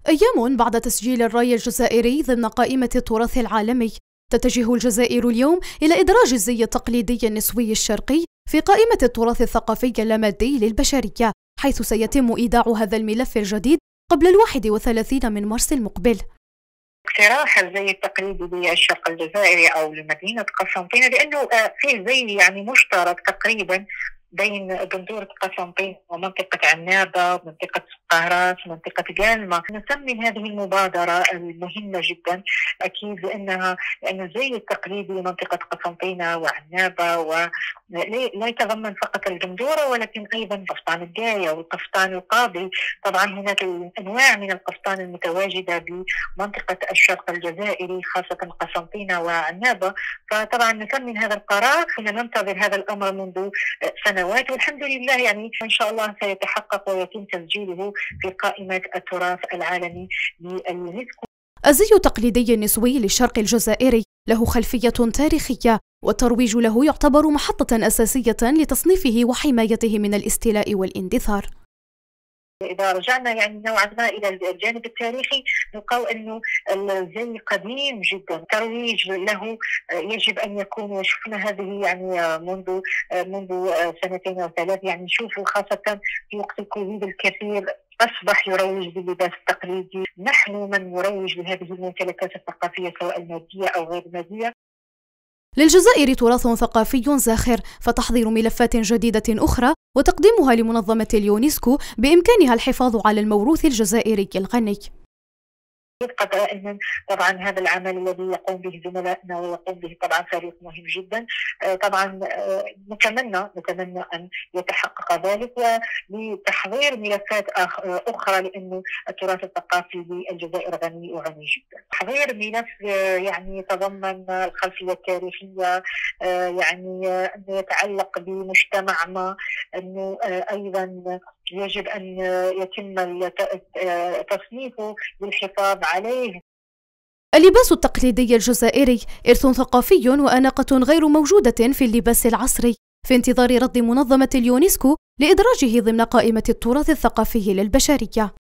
أيام بعد تسجيل الراي الجزائري ضمن قائمة التراث العالمي، تتجه الجزائر اليوم إلى إدراج الزي التقليدي النسوي الشرقي في قائمة التراث الثقافي اللامادي للبشرية، حيث سيتم إيداع هذا الملف الجديد قبل 31 من مارس المقبل. اقتراح الزي التقليدي للشرق الجزائري أو لمدينة قسنطينة، لأنه فيه زي مشترك تقريبا بين بندورة قسنطينة ومنطقة عنابة ومنطقة سقارات ومنطقة قالمة. نسمي هذه المبادرة المهمة جدا أكيد لأن الزي التقليدي لمنطقة قسنطينة وعنابة لا يتضمن فقط البندورة ولكن أيضا قفطان الداية والقفطان القاضي. طبعا هناك أنواع من القفطان المتواجدة بمنطقة الشرق الجزائري خاصة قسنطينة وعنابة. فطبعا نسمي هذا القرار، كنا ننتظر هذا الأمر منذ سنوات، والحمد لله إن شاء الله سيتحقق ويتم تسجيله في قائمة التراث العالمي لليونسكو. الزي التقليدي النسوي للشرق الجزائري له خلفية تاريخية، والترويج له يعتبر محطة أساسية لتصنيفه وحمايته من الاستيلاء والاندثار. إذا رجعنا نوعا ما إلى الجانب التاريخي نلقاو أنه الزي قديم جدا، الترويج له يجب أن يكون، وشفنا هذه منذ سنتين أو ثلاث، نشوفوا خاصة في وقت الكوفيد الكثير أصبح يروج باللباس التقليدي. نحن من نروج لهذه الممتلكات الثقافية سواء المادية أو غير المادية. للجزائر تراث ثقافي زاخر، فتحضير ملفات جديدة أخرى وتقديمها لمنظمة اليونسكو بإمكانها الحفاظ على الموروث الجزائري الغني. يبقى دائما طبعا هذا العمل الذي يقوم به زملائنا ويقوم به طبعا فريق مهم جدا. طبعا نتمنى ان يتحقق ذلك ولتحضير ملفات اخرى، لانه التراث الثقافي للجزائر غني وغني جدا. تحضير ملف يتضمن الخلفيه التاريخيه، انه يتعلق بمجتمع ما، انه ايضا يجب أن يتم تصنيفه للحفاظ عليه. اللباس التقليدي الجزائري إرث ثقافي وأناقة غير موجودة في اللباس العصري، في انتظار رد منظمة اليونسكو لإدراجه ضمن قائمة التراث الثقافي للبشرية.